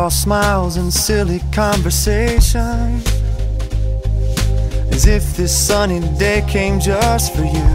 all smiles and silly conversation, as if this sunny day came just for you.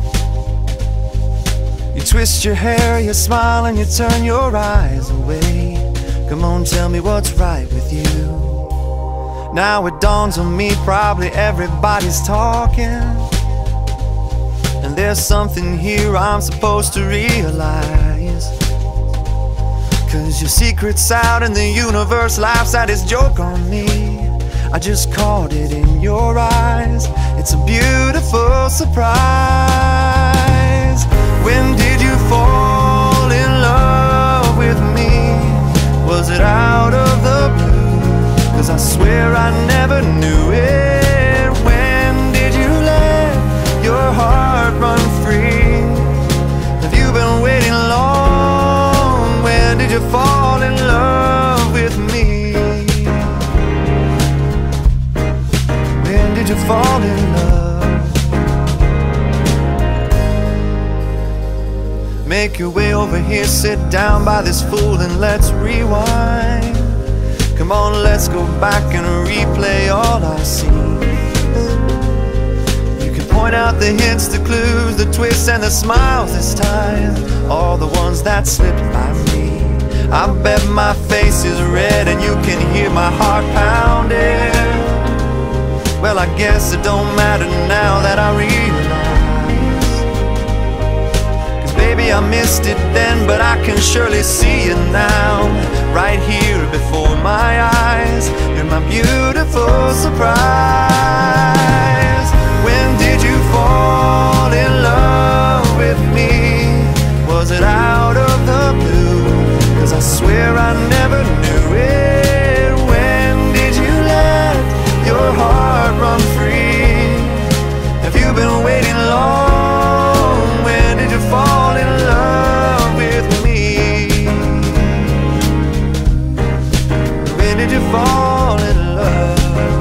You twist your hair, you smile, and you turn your eyes away. Come on, tell me what's right with you. Now it dawns on me, probably everybody's talking, and there's something here I'm supposed to realize. 'Cause your secret's out and the universe laughs at its joke on me. I just caught it in your eyes. It's a beautiful surprise. When did you fall in love with me? Was it out of the blue? 'Cause I swear I never knew it. When did you let your heart run free? Have you been waiting long? When did you fall in love with me? When did you fall in love? Make your way over here, sit down by this fool and let's rewind. Come on, let's go back and replay all our scenes. You can point out the hints, the clues, the twists and the smiles this time, all the ones that slipped by me. I bet my face is red and you can hear my heart pounding. Well, I guess it don't matter now that I realize, 'cause baby, I missed it then, but I can surely see you now, right here before my eyes. You're my beautiful surprise. When did you fall in love with me? Was it out of the blue? 'Cause I swear I never knew it. When did you let your heart run free? Have you been waiting long? When did you fall in love with me? When did you fall in love?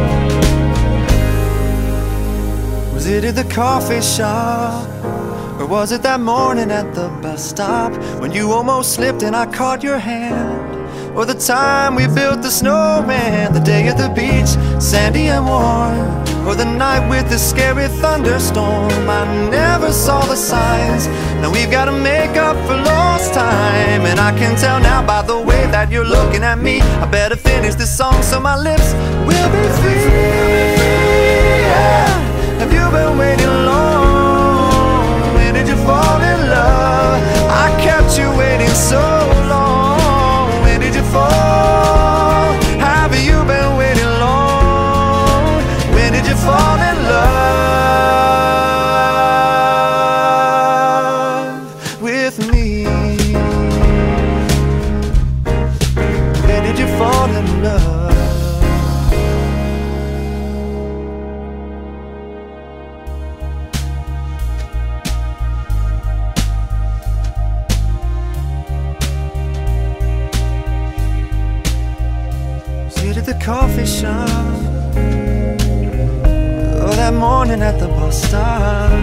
Was it at the coffee shop? Or was it that morning at the bus stop, when you almost slipped and I caught your hand? Or the time we built the snowman, the day at the beach, sandy and warm? Or the night with the scary thunderstorm? I never saw the signs. Now we've got to make up for lost time, and I can tell now by the way that you're looking at me. I better finish this song so my lips will be free. Yeah. Have you been waiting long? When did you fall in love? I kept you waiting so long. When did you fall? Have you been waiting long? When did you fall in love with me? When did you fall in love? At the coffee shop, or that morning at the bus stop?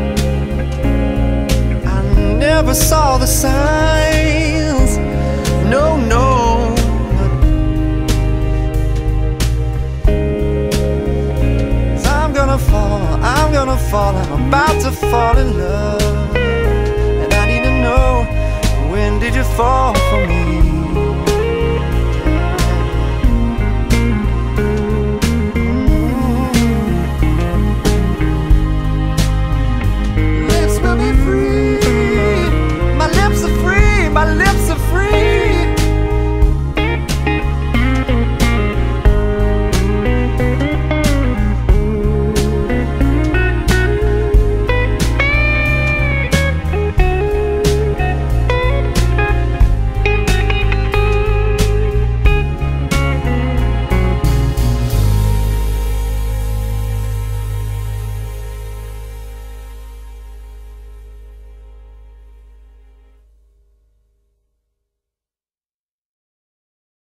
I never saw the signs. No, no. 'Cause I'm gonna fall, I'm about to fall in love.